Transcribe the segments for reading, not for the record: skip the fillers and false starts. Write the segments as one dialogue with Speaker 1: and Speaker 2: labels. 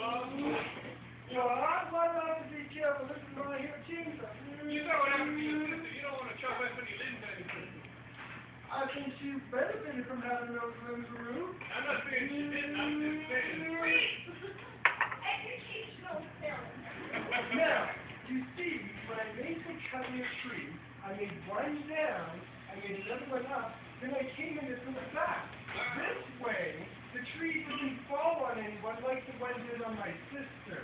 Speaker 1: Well, I'm not to be careful. This is my here chainsaw.
Speaker 2: You know what happened to your sister. You don't want to chop up any limbs or anything.
Speaker 1: I think she benefited from having those limbs removed.
Speaker 2: I'm not saying she didn't. I'm just saying.
Speaker 3: Educational film.
Speaker 1: Now, you see, when I made the cut in the tree, I made one down, I made another one up, then I came in and threw it back. This way, the tree didn't fall on anyone like the one did on my sister.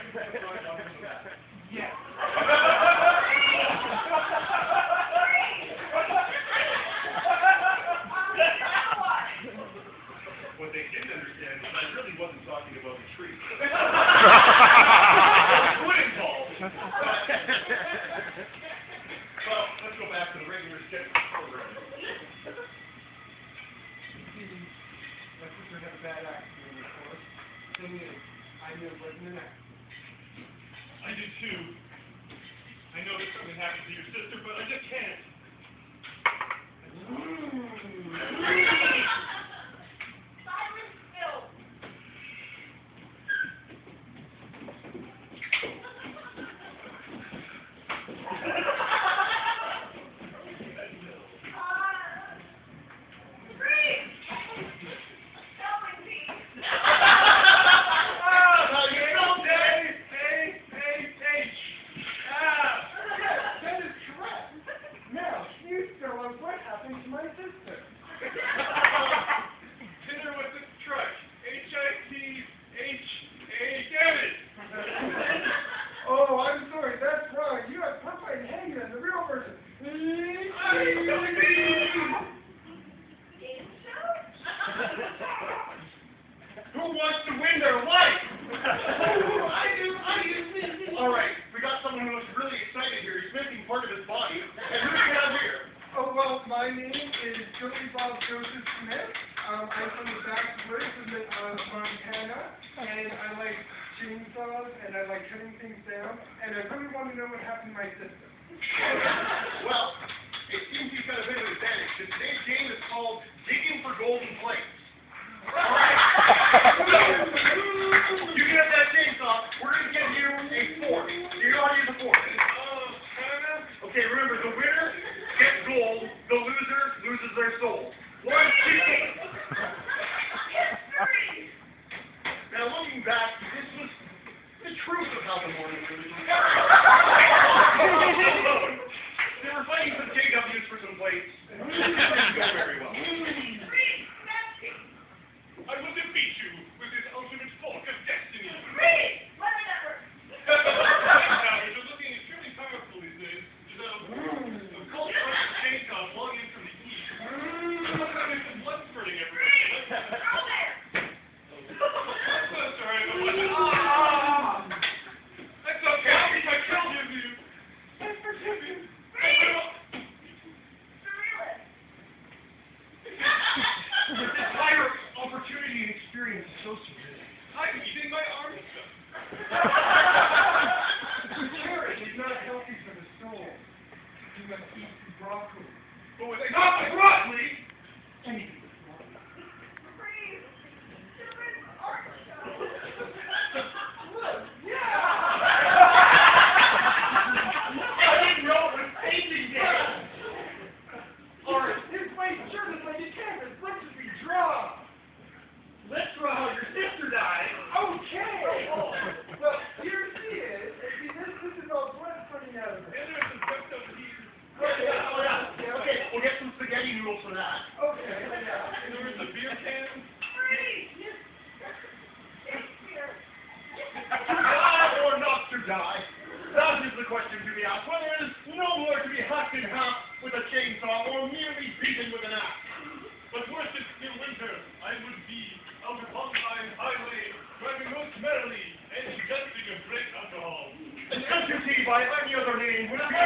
Speaker 1: Yes.
Speaker 2: What they didn't understand is I really wasn't talking about the tree. Wood involved. Well, let's go back to the regular schedule program.
Speaker 1: My sister had a bad accident, of course. Thing is, I knew it wasn't an accident.
Speaker 2: I did too. I know that something happened to your sister, but I just can't.
Speaker 3: Silent film.
Speaker 1: My sister.
Speaker 2: Dinner with the truck. H-I-T-H-A, damn it!
Speaker 1: Oh, I'm sorry, that's wrong. You have Popeye and Hangman, the real version.
Speaker 3: Game show?
Speaker 2: Who wants to win their life?
Speaker 1: I do.
Speaker 2: All right, we got someone who looks really excited here. He's missing part of his body. And who do we have here?
Speaker 1: Oh, well, my name is Joey Bob Joseph Smith. I'm from the backwoods of Montana, and I like chainsaws, and I like cutting things down, and I really want to know what happened to my sister.
Speaker 2: Well, it seems you've got a bit of an advantage. Today's game is called Digging for Golden Plates. All right. You get that chainsaw, we're going to give you a fork. Do you know how to use a fork? Okay, remember, the winner gets gold, the loser loses their soul. 1, 2. Now, looking back, this was the truth of how the morning was. They were fighting some JWs for some plates. It didn't go very well. I will defeat you with this ultimate fork of destiny. You're looking extremely powerful these days. A cold chainsaw blowing in from the east. There's some blood spurting everywhere. That's alright. That's okay. I killed you. I forgive you. This entire opportunity and experience is so surreal. I'm eating my arm stuff.
Speaker 1: Carrot is not healthy for the soul. You must eat broccoli.
Speaker 2: Oh, not the broccoli!
Speaker 1: Anything.
Speaker 2: Let's draw how your sister died.
Speaker 1: Okay. Well, here she is. See, this is all blood coming out of her.
Speaker 2: And there's some stuff over here.
Speaker 1: Okay.
Speaker 2: We'll get some spaghetti noodles for that.
Speaker 1: Okay. Yeah.
Speaker 2: And there was a beer can. Die or not to die? That is the question to be asked. Whether it is no more to be hacked in half with a chainsaw or merely beaten with an axe. But worse is still winter. I would be out upon my highway, driving most merrily and ingesting a great alcohol. An entity by any other name would be